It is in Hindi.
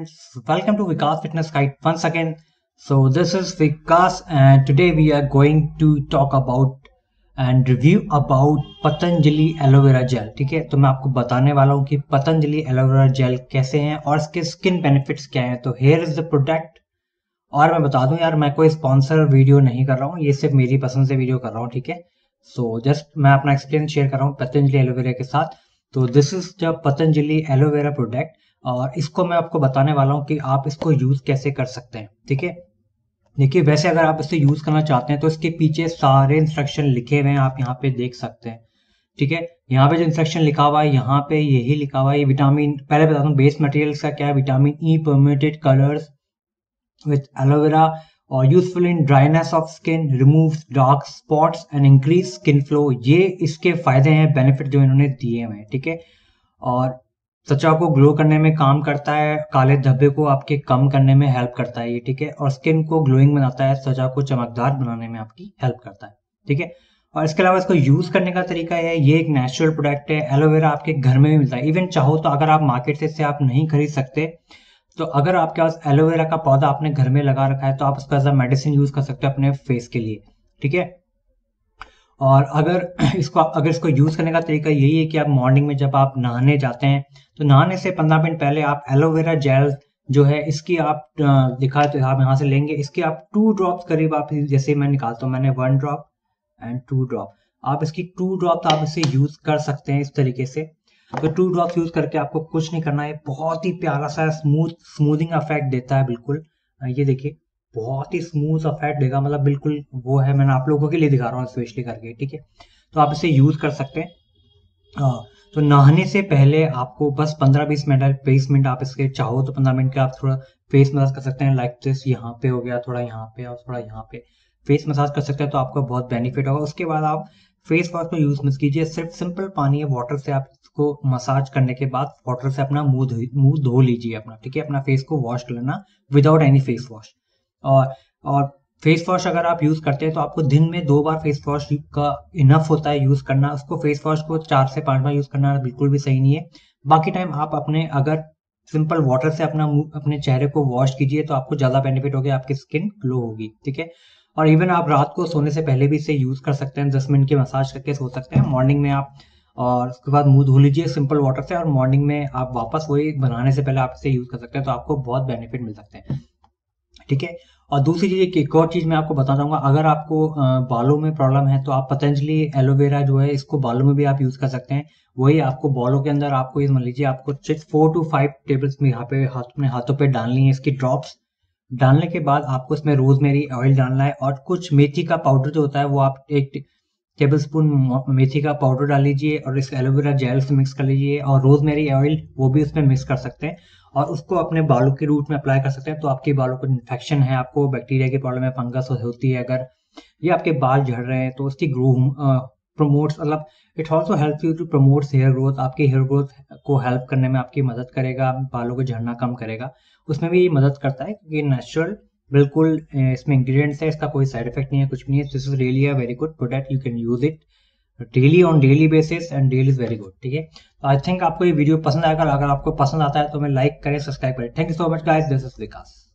friends, welcome to Vikas Fitness Guide once again. So this is Vikas and today we are going to talk about and review about Patanjali aloe vera gel. ठीक है, तो मैं आपको बताने वाला हूँ कि पतंजलि एलोवेरा जेल कैसे हैं और इसके स्किन बेनिफिट्स क्या हैं. तो हेयर इज द प्रोडक्ट. और मैं बता दूं यार, मैं कोई स्पॉन्सर वीडियो नहीं कर रहा हूँ, ये सिर्फ मेरी पसंद से वीडियो कर रहा हूँ. ठीक है, सो जस्ट मैं अपना एक्सपीरियंस शेयर कर रहा हूँ पतंजलि एलोवेरा के साथ. तो this is the Patanjali aloe vera product और इसको मैं आपको बताने वाला हूँ कि आप इसको यूज कैसे कर सकते हैं. ठीक है, देखिए वैसे अगर आप इसे यूज करना चाहते हैं तो इसके पीछे सारे इंस्ट्रक्शन लिखे हुए हैं, आप यहाँ पे देख सकते हैं. ठीक है, यहाँ पे जो इंस्ट्रक्शन लिखा हुआ है यहाँ पे यही लिखा हुआ है. ये विटामिन, पहले बता दूं बेस मटेरियल्स का क्या है. Vitamin E permitted colours with aloe vera और useful in dryness of skin, removes dark spots and increase skin flow. ये इसके फायदे हैं, बेनिफिट जो इन्होंने दिए हुए हैं. ठीक है, और त्वचा को ग्लो करने में काम करता है, काले धब्बे को आपके कम करने में हेल्प करता है ये. ठीक है, और स्किन को ग्लोइंग बनाता है, त्वचा को चमकदार बनाने में आपकी हेल्प करता है. ठीक है, और इसके अलावा इसको यूज करने का तरीका है, ये एक नेचुरल प्रोडक्ट है. एलोवेरा आपके घर में भी मिलता है. इवन चाहो तो अगर आप मार्केट से इसे आप नहीं खरीद सकते तो अगर आपके पास एलोवेरा का पौधा आपने घर में लगा रखा है तो आप इसको एज अ मेडिसिन यूज कर सकते हो अपने फेस के लिए. ठीक है, और अगर इसको यूज करने का तरीका यही है कि आप मॉर्निंग में जब आप नहाने जाते हैं तो नहाने से 15 मिनट पहले आप एलोवेरा जेल जो है इसकी आप दिखा तो आप यहाँ से लेंगे. इसके आप 2 ड्रॉप्स करीब आप, जैसे मैं निकालता हूँ, मैंने 1 ड्रॉप एंड 2 ड्रॉप, आप इसकी 2 ड्रॉप आप इसे यूज कर सकते हैं इस तरीके से. तो 2 ड्रॉप्स यूज करके आपको कुछ नहीं करना है, बहुत ही प्यारा सा स्मूथिंग इफेक्ट देता है. बिल्कुल ये देखिए, बहुत ही स्मूथ इफेक्ट देगा, मतलब बिल्कुल वो है, मैंने आप लोगों के लिए दिखा रहा हूँ स्पेशली करके. ठीक है, तो आप इसे यूज कर सकते हैं. तो नहाने से पहले आपको बस 15-20 मिनट आप इसके चाहो तो 15 मिनट के आप थोड़ा फेस मसाज कर सकते हैं. लाइक दिस, यहाँ पे हो गया, थोड़ा यहाँ पे और थोड़ा यहाँ पे फेस मसाज कर सकते हैं, तो आपको बहुत बेनिफिट होगा. उसके बाद आप फेस वॉश को यूज मत कीजिए, सिर्फ सिंपल पानी है वाटर से आप इसको मसाज करने के बाद वाटर से अपना मुंह धो लीजिए अपना. ठीक है, अपना फेस को वॉश कर लेना विदाउट एनी फेस वॉश. और फेस वॉश अगर आप यूज करते हैं तो आपको दिन में 2 बार फेस वॉश का इनफ होता है यूज करना. उसको फेस वॉश को 4 से 5 बार यूज करना बिल्कुल भी सही नहीं है. बाकी टाइम आप अपने अगर सिंपल वाटर से अपने चेहरे को वॉश कीजिए तो आपको ज्यादा बेनिफिट होगा, आपकी स्किन ग्लो होगी. ठीक है, और इवन आप रात को सोने से पहले भी इसे यूज कर सकते हैं. 10 मिनट की मसाज करके सो सकते हैं. मॉर्निंग में आप, और उसके बाद मुंह धो लीजिए सिंपल वाटर से, और मॉर्निंग में आप वापस वही बनाने से पहले आप इसे यूज कर सकते हैं, तो आपको बहुत बेनिफिट मिल सकते हैं. ठीक है, और दूसरी चीज, एक और चीज मैं आपको बताना चाहूंगा, अगर आपको बालों में प्रॉब्लम है तो आप पतंजलि एलोवेरा जो है इसको बालों में भी आप यूज कर सकते हैं. वही आपको बालों के अंदर आपको ये मान लीजिए आपको 4 to 5 टेबल स्पून यहाँ पे अपने हाथों पे डालनी है इसकी ड्रॉप्स. डालने के बाद आपको इसमें रोजमेरी ऑयल डालना है और कुछ मेथी का पाउडर जो होता है वो आप 1 टेबल स्पून मेथी का पाउडर डाल लीजिए और इस एलोवेरा जेल से मिक्स कर लीजिए, और रोजमेरी ऑयल वो भी उसमें मिक्स कर सकते हैं और उसको अपने बालों के रूट में अप्लाई कर सकते हैं. तो आपके बालों को इन्फेक्शन है, आपको बैक्टीरिया की प्रॉब्लम है, फंगस होती है अगर, ये आपके बाल झड़ रहे हैं तो उसकी ग्रो प्रमोट्स, मतलब it also help you to promotes hair growth. आपके हेयर ग्रोथ को हेल्प करने में आपकी मदद करेगा, बालों को झड़ना कम करेगा, उसमें भी ये मदद करता है क्योंकि नेचुरल बिल्कुल इसमें इंग्रेडिएंट्स है, इसका कोई साइड इफेक्ट नहीं है, कुछ भी नहीं है. This is really a very good product, you can use it daily on daily basis and daily is very good. ठीक है, तो आई थिंक आपको ये वीडियो पसंद आएगा. अगर आपको पसंद आता है तो मैं लाइक करें, सब्सक्राइब करें. Thank you so much guys, this is Vikas.